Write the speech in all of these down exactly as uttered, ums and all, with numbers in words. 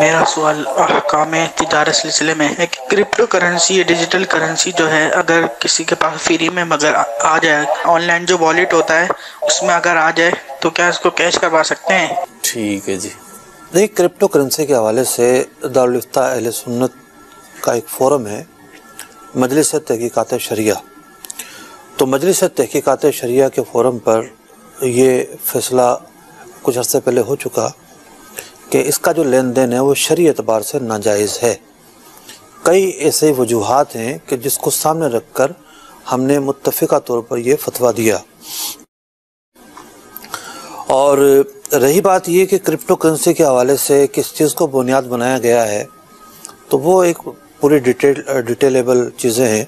میرا سوال احکام تجارت سلسلے میں ہے کہ کرپٹو کرنسی ڈیجیٹل کرنسی جو ہے اگر کسی کے پاس فری میں مگر آ جائے، آن لائن جو والیٹ ہوتا ہے اس میں اگر آ جائے تو کیا اس کو کیش کروا سکتے ہیں؟ ٹھیک ہے جی. دیکھیے، کرپٹو کرنسی کے حوالے سے دارالفتہ اہل سنت کا ایک فورم ہے، مجلس تحقیقات شریعہ. تو مجلس تحقیقات شریعہ کے فورم پر یہ فیصلہ کچھ عرصے پہلے ہو چکا کہ اس کا جو لین دین ہے وہ شرعی اعتبار سے ناجائز ہے. کئی ایسے وجوہات ہیں کہ جس کو سامنے رکھ کر ہم نے متفقہ طور پر یہ فتویٰ دیا. اور رہی بات یہ کہ کرپٹو کرنسی کے حوالے سے کس چیز کو بنیاد بنایا گیا ہے، تو وہ ایک پوری ڈیٹیل ڈیٹیلیبل چیزیں ہیں.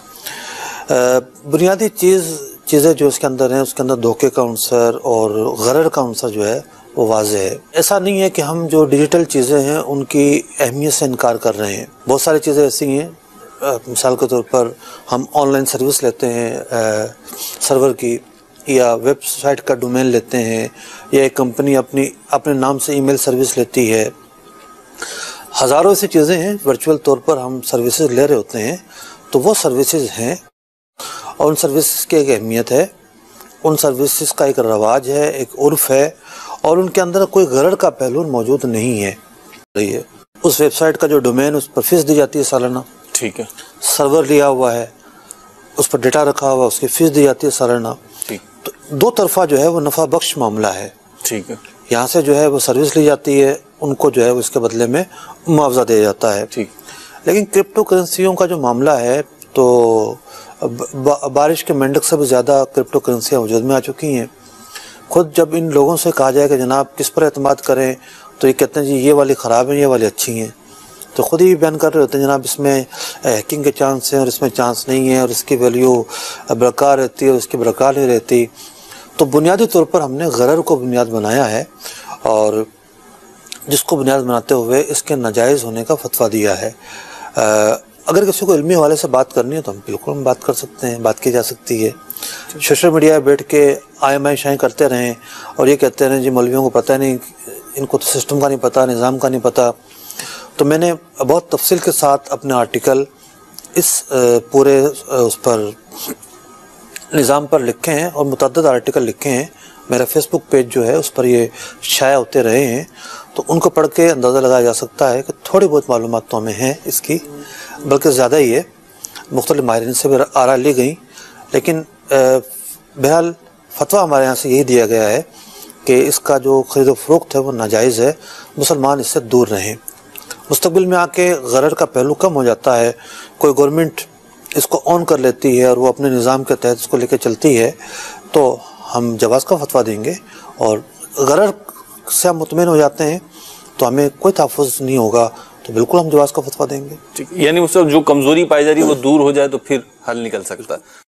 بنیادی چیز چیزیں جو اس کے اندر ہیں، اس کے اندر دھوکے کا عنصر اور غرر کا عنصر جو ہے وہ واضح ہے. ایسا نہیں ہے کہ ہم جو ڈیجیٹل چیزیں ہیں ان کی اہمیت سے انکار کر رہے ہیں. بہت ساری چیزیں ایسی ہیں، مثال کے طور پر ہم آن لائن سروس لیتے ہیں سرور کی، یا ویب سائٹ کا ڈومین لیتے ہیں، یا ایک کمپنی اپنی اپنے نام سے ای میل سروس لیتی ہے. ہزاروں ایسی چیزیں ہیں ورچوئل طور پر ہم سروسز لے رہے ہوتے ہیں. تو وہ سروسز ہیں اور ان سروسز کی ایک اہمیت ہے، ان سروسز کا ایک رواج ہے، ایک عرف ہے، اور ان کے اندر کوئی غرر کا پہلو موجود نہیں ہے. اس ویب سائٹ کا جو ڈومین، اس پر فیس دی جاتی ہے سالانہ. ٹھیک ہے. سرور لیا ہوا ہے، اس پر ڈیٹا رکھا ہوا، اس کی فیس دی جاتی ہے سالانہ. تو دو طرفہ جو ہے وہ نفع بخش معاملہ ہے. ٹھیک ہے. یہاں سے جو ہے وہ سروس لی جاتی ہے، ان کو جو ہے اس کے بدلے میں معاوضہ دیا جاتا ہے. ٹھیک. لیکن کرپٹو کرنسیوں کا جو معاملہ ہے تو بارش کے مینڈک سے بھی زیادہ کرپٹو کرنسیاں وجود میں آ چکی ہیں. خود جب ان لوگوں سے کہا جائے کہ جناب کس پر اعتماد کریں، تو یہ کہتے ہیں جی یہ والی خراب ہیں، یہ والی اچھی ہیں. تو خود ہی بیان کر رہے ہوتے ہیں جناب اس میں ہیکنگ کے چانس ہیں اور اس میں چانس نہیں ہے، اور اس کی ویلیو برقرار رہتی ہے اور اس کی برقرار نہیں رہتی. تو بنیادی طور پر ہم نے غرر کو بنیاد بنایا ہے، اور جس کو بنیاد بناتے ہوئے اس کے ناجائز ہونے کا فتویٰ دیا ہے. اگر کسی کو علمی حوالے سے بات کرنی ہے تو ہم بالکل ہم بات کر سکتے ہیں، بات کی جا سکتی ہے. سوشل میڈیا بیٹھ کے آئے مائیں شائیں کرتے رہیں اور یہ کہتے رہیں جی مولویوں کو پتہ نہیں، ان کو تو سسٹم کا نہیں پتہ، نظام کا نہیں پتہ. تو میں نے بہت تفصیل کے ساتھ اپنے آرٹیکل اس پورے اس پر نظام پر لکھے ہیں، اور متعدد آرٹیکل لکھے ہیں. میرا فیس بک پیج جو ہے اس پر یہ شائع ہوتے رہے ہیں، تو ان کو پڑھ کے اندازہ لگایا جا سکتا ہے کہ تھوڑی بہت معلومات تو ہمیں ہیں اس کی، بلکہ زیادہ ہی ہے. مختلف ماہرین سے بھی آراء لی گئی، لیکن بہرحال فتویٰ ہمارے یہاں سے یہی دیا گیا ہے کہ اس کا جو خرید و فروخت ہے وہ ناجائز ہے. مسلمان اس سے دور رہیں. مستقبل میں آ کے غرر کا پہلو کم ہو جاتا ہے، کوئی گورنمنٹ اس کو آن کر لیتی ہے اور وہ اپنے نظام کے تحت اس کو لے کے چلتی ہے، تو ہم جواز کا فتویٰ دیں گے. اور غرر سے ہم مطمئن ہو جاتے ہیں تو ہمیں کوئی تحفظ نہیں ہوگا، تو بالکل ہم جواز کا فتویٰ دیں گے. یعنی اس وقت جو کمزوری پائی جا رہی ہے وہ دور ہو جائے تو پھر حل نکل سکتا ہے.